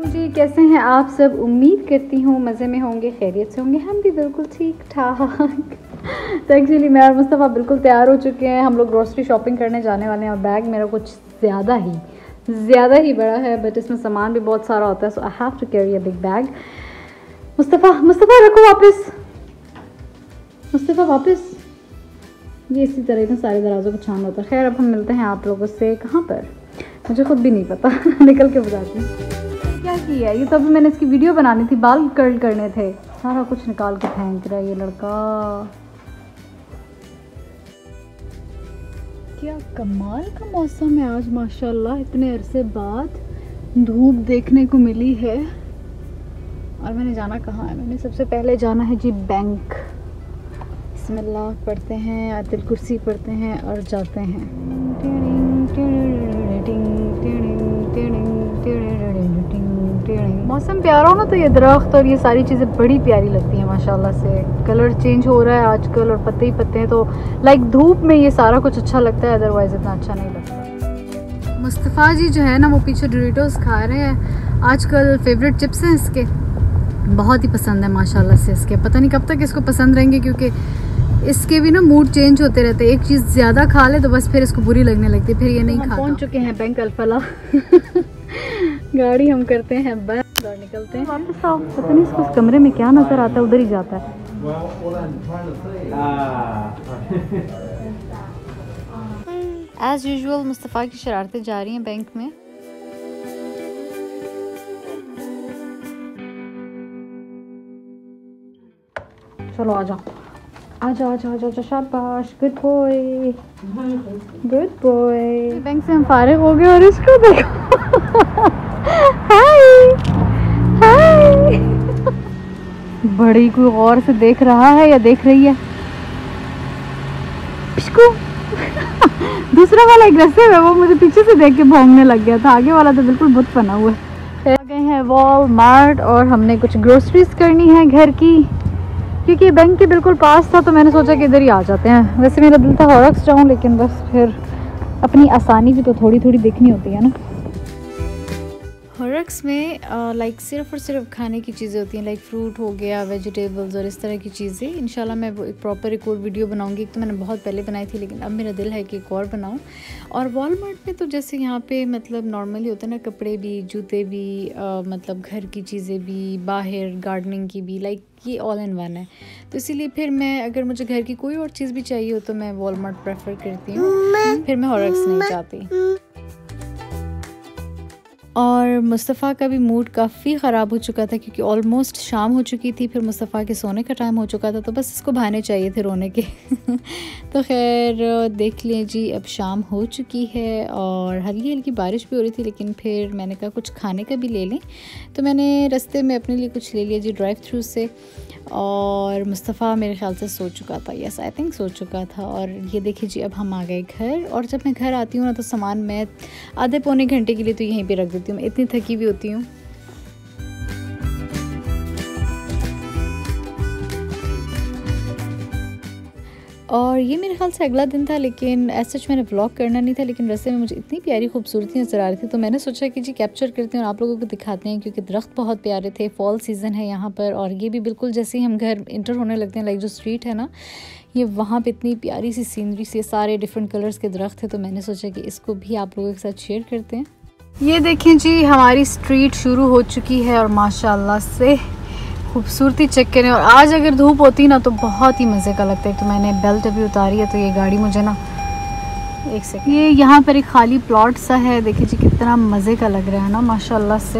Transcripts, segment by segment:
जी कैसे हैं आप सब? उम्मीद करती हूँ मज़े में होंगे, खैरियत से होंगे। हम भी बिल्कुल ठीक ठाक। तो एक्चुअली मैं और मुस्तफ़ा बिल्कुल तैयार हो चुके हैं। हम लोग ग्रोसरी शॉपिंग करने जाने वाले हैं और बैग मेरा कुछ ज़्यादा ही बड़ा है, बट इसमें सामान भी बहुत सारा होता है, so I have to carry a big bag. Mustafa रखो वापस, मुस्तफ़ा वापस। ये इसी तरह ना सारे दराजों को छान होता है। खैर अब हम मिलते हैं आप लोगों से कहाँ पर, मुझे खुद भी नहीं पता। निकल के बताती हूँ क्या किया है। ये तो अभी मैंने इसकी वीडियो बनानी थी, बाल कर्ल करने थे, सारा कुछ निकाल के फेंक रहा है ये लड़का। क्या कमाल का मौसम है आज माशाल्लाह, इतने अरसे बाद धूप देखने को मिली है। और मैंने जाना कहाँ है? मैंने सबसे पहले जाना है जी बैंक। बिस्मिल्लाह पढ़ते हैं, आयतुल कुर्सी पढ़ते हैं और जाते हैं। मौसम प्यारा हो ना तो ये दरख्त और ये सारी चीज़ें बड़ी प्यारी लगती हैं माशाल्लाह से। कलर चेंज हो रहा है आजकल और पत्ते ही पत्ते हैं, तो लाइक धूप में ये सारा कुछ अच्छा लगता है, अदरवाइज़ इतना अच्छा नहीं लगता। मुस्तफ़ा जी जो है ना वो पीछे डोरिटोस खा रहे हैं। आजकल फेवरेट चिप्स हैं इसके, बहुत ही पसंद है माशाल्लाह से इसके। पता नहीं कब तक इसको पसंद रहेंगे, क्योंकि इसके भी ना मूड चेंज होते रहते हैं। एक चीज़ ज़्यादा खा ले तो बस फिर इसको बुरी लगने लगती है, फिर ये नहीं खाता। पहुंच चुके हैं बैंक अल-फलाह। गाड़ी हम करते हैं बंद और निकलते हैं वापस। आओ, पता नहीं इसको इस कमरे में क्या नज़र आता है, उधर ही जाता है। एज़ यूजुअल मुस्तफ़ा की शरारतें जा रही हैं बैंक में। चलो आ जाओ आजा आजा आजा, शाबाश, good boy good boy. Bank से हम फारिग हो गए और इसको देखो। हाय हाय। बड़ी कोई गौर से देख रहा है या देख रही है इसको। दूसरा वाला एग्रेसिव है, वो मुझे पीछे से देख के भौंकने लग गया था, आगे वाला तो बिल्कुल बुत बना हुआ है। आ गए हैं वॉलमार्ट और हमने कुछ ग्रोसरीज करनी है घर की, क्योंकि बैंक के बिल्कुल पास था तो मैंने सोचा कि इधर ही आ जाते हैं। वैसे मेरा दिल था हॉरक्स जाऊँ, लेकिन बस फिर अपनी आसानी भी तो थोड़ी थोड़ी देखनी होती है ना। हॉरक्स में लाइक सिर्फ और सिर्फ खाने की चीज़ें होती हैं, लाइक फ्रूट हो गया, वेजिटेबल्स और इस तरह की चीज़ें। इंशाल्लाह मैं वो एक प्रॉपर एक और वीडियो बनाऊंगी। एक तो मैंने बहुत पहले बनाई थी, लेकिन अब मेरा दिल है कि एक और बनाऊं। और वॉलमार्ट में तो जैसे यहाँ पे मतलब नॉर्मली होता है ना, कपड़े भी, जूते भी, मतलब घर की चीज़ें भी, बाहर गार्डनिंग की भी, लाइक ये ऑल इन वन है। तो इसीलिए फिर मैं, अगर मुझे घर की कोई और चीज़ भी चाहिए हो तो मैं वॉलमार्ट प्रेफर करती हूँ, फिर मैं हॉरक्स नहीं चाहती। और मुस्तफ़ा का भी मूड काफ़ी ख़राब हो चुका था, क्योंकि ऑलमोस्ट शाम हो चुकी थी, फिर मुस्तफ़ा के सोने का टाइम हो चुका था, तो बस इसको बहाने चाहिए थे रोने के। तो खैर देख लीजिए अब शाम हो चुकी है और हल्की हल्की बारिश भी हो रही थी, लेकिन फिर मैंने कहा कुछ खाने का भी ले लें, तो मैंने रास्ते में अपने लिए कुछ ले लिया जी ड्राइव थ्रू से। और मुस्तफ़ा मेरे ख्याल से सो चुका था, यस आई थिंक सो चुका था। और ये देखिए जी अब हम आ गए घर। और जब मैं घर आती हूँ ना तो सामान मैं आधे पौने घंटे के लिए तो यहीं पे रख देती हूँ, मैं इतनी थकी हुई होती हूँ। और ये मेरे ख्याल से अगला दिन था, लेकिन ऐसा मैंने व्लॉग करना नहीं था, लेकिन रास्ते में मुझे इतनी प्यारी खूबसूरती नज़र आ रही थी, तो मैंने सोचा कि जी कैप्चर करते हैं और आप लोगों को दिखाते हैं, क्योंकि दरख्त बहुत प्यारे थे। फॉल सीज़न है यहाँ पर, और ये भी बिल्कुल जैसे ही हम घर इंटर होने लगते हैं, लाइक जो स्ट्रीट है ना, ये वहाँ पे इतनी प्यारी सी सीनरी से सारे डिफरेंट कलर्स के दरख्त थे, तो मैंने सोचा कि इसको भी आप लोगों के साथ शेयर करते हैं। ये देखें जी हमारी स्ट्रीट शुरू हो चुकी है और माशाल्लाह से खूबसूरती चेक करें। और आज अगर धूप होती ना तो बहुत ही मज़े का लगता है। तो मैंने बेल्ट अभी उतारी है, तो ये गाड़ी मुझे ना, एक सेकंड, ये यहाँ पर एक खाली प्लॉट सा है, देखिए जी कितना मज़े का लग रहा है ना माशाल्लाह से।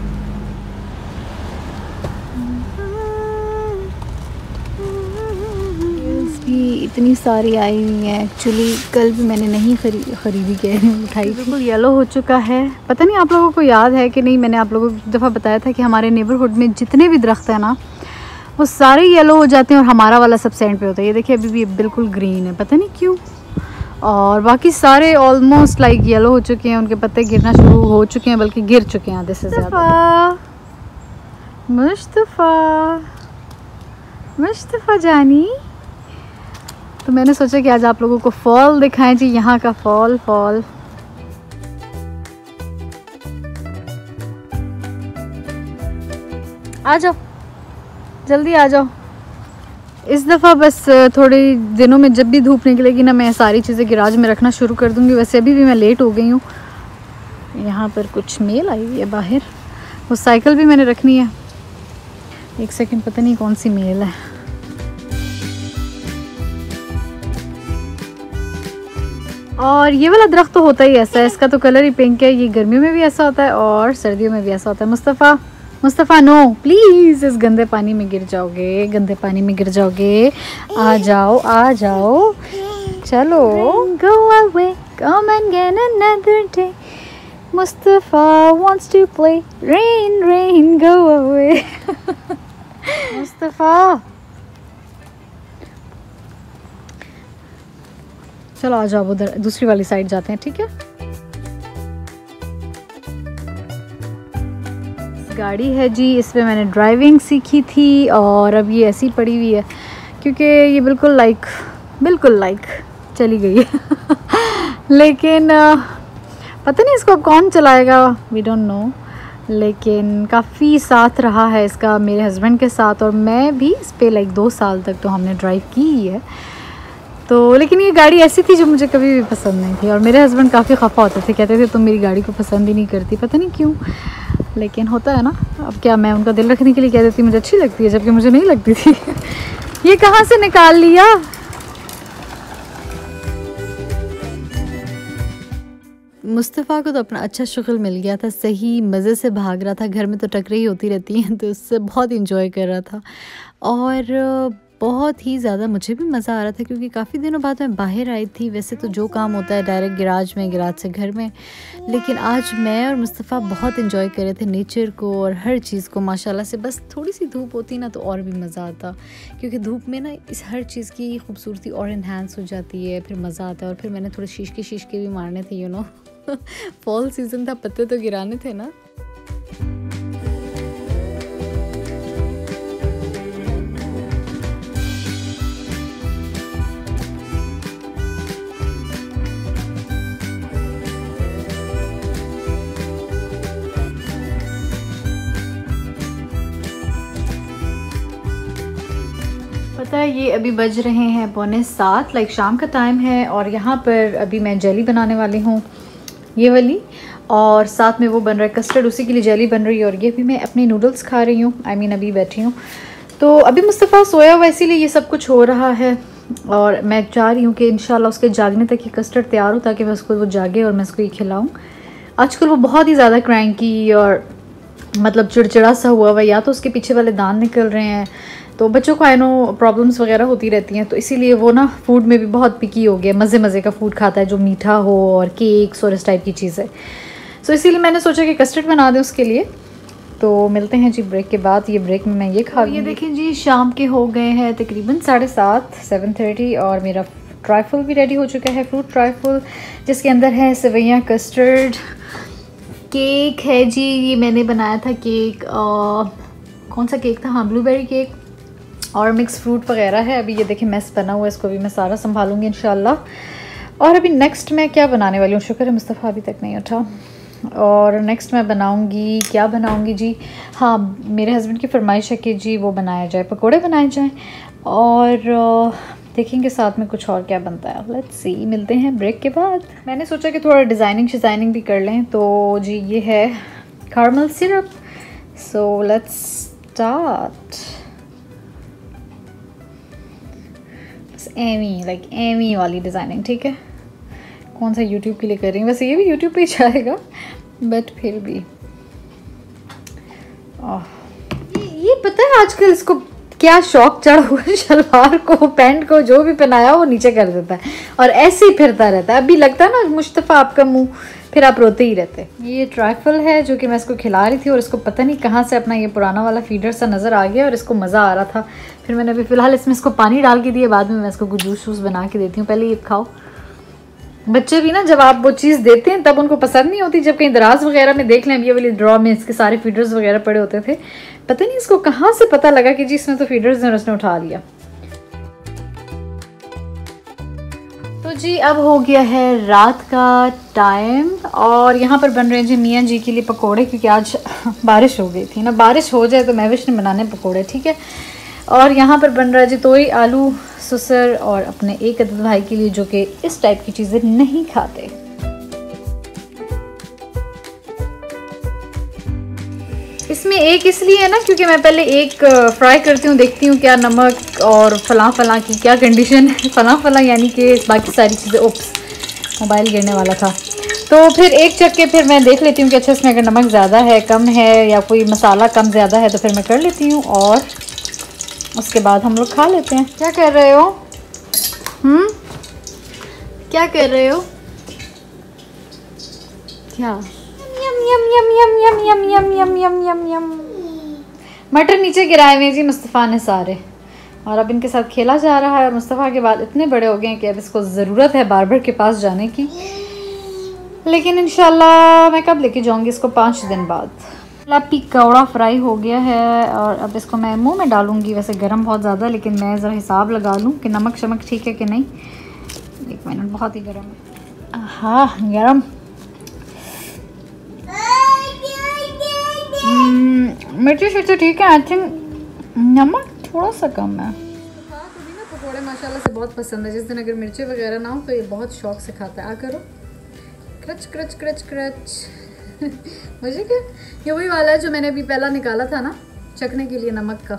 इतनी सारी आई हुई हैं, एक्चुअली कल भी मैंने नहीं खरीदी के उठाई, बिल्कुल येलो हो चुका है। पता नहीं आप लोगों को याद है कि नहीं, मैंने आप लोगों को एक दफ़ा बताया था कि हमारे नेबरहुड में जितने भी दरख्त हैं ना वो सारे येलो हो जाते हैं और हमारा वाला सब सेंट पे होता है। ये देखिए अभी भी बिल्कुल ग्रीन है, पता नहीं क्यों। और बाकी सारे ऑलमोस्ट लाइक येलो हो चुके हैं, उनके पत्ते गिरना शुरू हो चुके हैं, बल्कि गिर चुके हैं आधे से ज़्यादा। मुस्तफ़ा जानी, तो मैंने सोचा कि आज आप लोगों को फॉल दिखाएं जी, यहाँ का फॉल। आ जाओ, जल्दी आ जाओ। इस दफ़ा बस थोड़े दिनों में जब भी धूप निकलेगी ना, मैं सारी चीज़ें गिराज में रखना शुरू कर दूँगी। वैसे अभी भी मैं लेट हो गई हूँ। यहाँ पर कुछ मेल आई हुई है बाहर, वो साइकिल भी मैंने रखनी है। एक सेकंड, पता नहीं कौन सी मेल है। और ये वाला दरख्त तो होता ही ऐसा है, इसका तो कलर ही पिंक है। ये गर्मियों में भी ऐसा होता है और सर्दियों में भी ऐसा होता है। मुस्तफ़ा नो प्लीज़, इस गंदे पानी में गिर जाओगे, गंदे पानी में गिर जाओगे। आ जाओ आ जाओ, चलो। Go away, come and get another day. Mustafa wants to play. Rain, rain, go away. Mustafa, चलो आ जाओ, उधर दूसरी वाली साइड जाते हैं, ठीक है। गाड़ी है जी, इस पे मैंने ड्राइविंग सीखी थी और अब ये ऐसी पड़ी हुई है क्योंकि ये बिल्कुल लाइक चली गई है। लेकिन पता नहीं इसको कौन चलाएगा, वी डोंट नो। लेकिन काफ़ी साथ रहा है इसका मेरे हस्बैंड के साथ, और मैं भी इस पे 2 साल तक तो हमने ड्राइव की ही है। तो लेकिन ये गाड़ी ऐसी थी जो मुझे कभी भी पसंद नहीं थी, और मेरे हस्बैंड काफ़ी खफा होते थे, कहते थे तुम मेरी गाड़ी को पसंद ही नहीं करती, पता नहीं क्यों। लेकिन होता है ना, अब क्या, मैं उनका दिल रखने के लिए कह देती मुझे अच्छी लगती है, जबकि मुझे नहीं लगती थी। ये कहाँ से निकाल लिया। मुस्तफ़ा को तो अपना अच्छा शुगल मिल गया था, सही मज़े से भाग रहा था। घर में तो टकराई होती रहती हैं, तो उससे बहुत इंजॉय कर रहा था और बहुत ही ज़्यादा मुझे भी मज़ा आ रहा था, क्योंकि काफ़ी दिनों बाद मैं बाहर आई थी। वैसे तो जो काम होता है डायरेक्ट गिराज में, गिराज से घर में, लेकिन आज मैं और मुस्तफ़ा बहुत इंजॉय कर रहे थे नेचर को और हर चीज़ को माशाल्लाह से। बस थोड़ी सी धूप होती ना तो और भी मज़ा आता, क्योंकि धूप में ना इस हर चीज़ की खूबसूरती और इन्हांस हो जाती है, फिर मज़ा आता है। और फिर मैंने थोड़े शीशके भी मारने थे, यू नो। फॉल सीज़न था, पत्ते तो गिराने थे ना। पता है ये अभी बज रहे हैं 6:45, शाम का टाइम है। और यहाँ पर अभी मैं जेली बनाने वाली हूँ, ये वाली, और साथ में वो बन रहा है कस्टर्ड, उसी के लिए जेली बन रही है। और ये भी मैं अपनी नूडल्स खा रही हूँ, अभी बैठी हूँ। तो अभी मुस्तफ़ा सोया हुआ, इसीलिए ये सब कुछ हो रहा है। और मैं चाह रही हूँ कि इंशाल्लाह उसके जागने तक ये कस्टर्ड तैयार हो, ताकि मैं उसको वो जागे और मैं उसको ये खिलाऊँ। आजकल वो बहुत ही ज़्यादा क्रैंकी और मतलब चिड़चिड़ा सा हुआ, या तो उसके पीछे वाले दांत निकल रहे हैं, तो बच्चों को आई नो प्रॉब्लम्स वगैरह होती रहती हैं। तो इसीलिए वो ना फूड में भी बहुत पिकी हो गया, मज़े का फूड खाता है जो मीठा हो और केक्स और इस टाइप की चीज़ें। सो इसीलिए मैंने सोचा कि कस्टर्ड बना दें उसके लिए। तो मिलते हैं जी ब्रेक के बाद। ये ब्रेक में मैं ये खा ये देखें जी, शाम के हो गए हैं तकरीबन 7:30, 7:30, और मेरा ट्राइफल भी रेडी हो चुका है, फ्रूट ट्राइफल, जिसके अंदर है सेवइयाँ, कस्टर्ड, केक है जी। ये मैंने बनाया था केक, कौन सा केक था, हाँ ब्लूबेरी केक, और मिक्स फ्रूट वगैरह है। अभी ये देखिए मेस बना हुआ है, इसको भी मैं सारा संभालूंगी इंशाल्लाह। और अभी नेक्स्ट मैं क्या बनाने वाली हूँ, शुक्र है मुस्तफ़ा अभी तक नहीं उठा। और नेक्स्ट मैं बनाऊंगी, क्या बनाऊंगी जी, हाँ मेरे हस्बैंड की फरमाइश है कि जी वो बनाया जाए, पकोड़े बनाए जाएँ, और देखेंगे साथ में कुछ और क्या बनता है। लेट्स सी, मिलते हैं ब्रेक के बाद। मैंने सोचा कि थोड़ा डिज़ाइनिंग भी कर लें। तो जी ये है caramel syrup, so let's start। एमी वाली डिज़ाइनिंग, ठीक है, कौन सा यूट्यूब के लिए कर रही हूँ, वैसे ये भी यूट्यूब पे ही जाएगा, बट फिर भी ये पता है आजकल इसको क्या शौक चढ़ा हुआ है, शलवार को, पैंट को, जो भी पहनाया वो नीचे कर देता है और ऐसे ही फिरता रहता है। अभी लगता है ना मुस्तफ़ा आपका मुंह, फिर आप रोते ही रहते। ये ट्राइफल है जो कि मैं इसको खिला रही थी, और इसको पता नहीं कहाँ से अपना ये पुराना वाला फीडर सा नज़र आ गया और इसको मज़ा आ रहा था। फिर मैंने अभी फ़िलहाल इसमें इसको पानी डाल के दिया, बाद में मैं इसको कुछ जूस बना के देती हूँ। पहले ये खाओ। बच्चे भी ना जब आप वो चीज़ देते हैं तब उनको पसंद नहीं होती, जब कहीं दराज वगैरह में देख लें, ये वाली ड्रॉ में इसके सारे फीडर्स वगैरह पड़े होते थे, पता नहीं इसको कहाँ से पता लगा कि जी इसमें तो फीडर्स हैं और उसने उठा लिया। तो जी अब हो गया है रात का टाइम और यहाँ पर बन रहे हैं जी मियाँ जी के लिए पकोड़े, क्योंकि आज बारिश हो गई थी ना। बारिश हो जाए तो महविश ने बनाने पकोड़े, ठीक है। और यहाँ पर बन रहा है जी तोरी आलू सुसर और अपने एक अदद भाई के लिए, जो कि इस टाइप की चीज़ें नहीं खाते। इसमें एक इसलिए है ना क्योंकि मैं पहले एक फ्राई करती हूँ, देखती हूँ क्या नमक और फलां फलां की क्या कंडीशन है। फलां फलां यानी कि बाकी सारी चीज़ें। उप्स, मोबाइल गिरने वाला था। तो फिर एक चख के फिर मैं देख लेती हूँ कि अच्छा इसमें अगर नमक ज़्यादा है कम है या कोई मसाला कम ज़्यादा है तो फिर मैं कर लेती हूँ और उसके बाद हम लोग खा लेते हैं। क्या कर रहे हो? क्या कर रहे हो? क्या? यम यम यम यम यम यम यम यम यम यम यम। मटर नीचे गिराए हुए जी मुस्तफ़ा ने सारे, और अब इनके साथ खेला जा रहा है। और मुस्तफ़ा के बाद इतने बड़े हो गए हैं कि अब इसको ज़रूरत है बार्बर के पास जाने की, लेकिन इंशाल्लाह मैं कब लेके जाऊंगी इसको, 5 दिन बाद। लापी कौड़ा फ्राई हो गया है और अब इसको मैं मुंह में डालूंगी। वैसे गर्म बहुत ज़्यादा, लेकिन मैं ज़रा हिसाब लगा लूँ कि नमक शमक ठीक है कि नहीं। 1 मिनट, बहुत ही गर्म है। हाँ गर्म। मिर्ची शिर्ची ठीक है, आई थिंक नमक थोड़ा सा कम है। पकौड़े माशाल्लाह से बहुत पसंद है। जिस दिन अगर मिर्ची वगैरह ना हो तो ये बहुत शौक से खाता है। आ करो, क्रच क्रच क्रच क्रच। मुझे क्या, ये वही वाला है जो मैंने अभी पहला निकाला था ना चखने के लिए नमक का।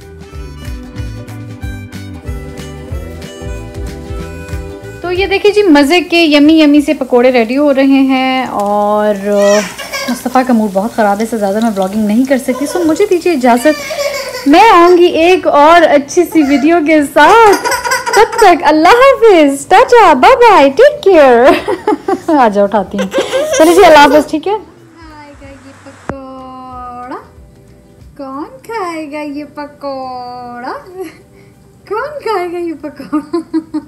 तो ये देखिए जी मज़े के यमी यमी से पकोड़े रेडी हो रहे हैं और मुस्तफ़ा का मूड बहुत ख़राब है, इससे ज़्यादा मैं व्लॉगिंग नहीं कर सकती। सो मुझे दीजिए इजाज़त, मैं आऊँगी एक और अच्छी सी वीडियो के साथ। तब तक अल्लाह हाफिज़, tata bye bye, take care. आ जाओ उठाती हूँ। चलिए जी अल्लाह हाफिज़, ठीक है। खाएगा ये पकौड़ा? कौन खाएगा ये पकौड़ा? कौन खाएगा ये पकौड़ा?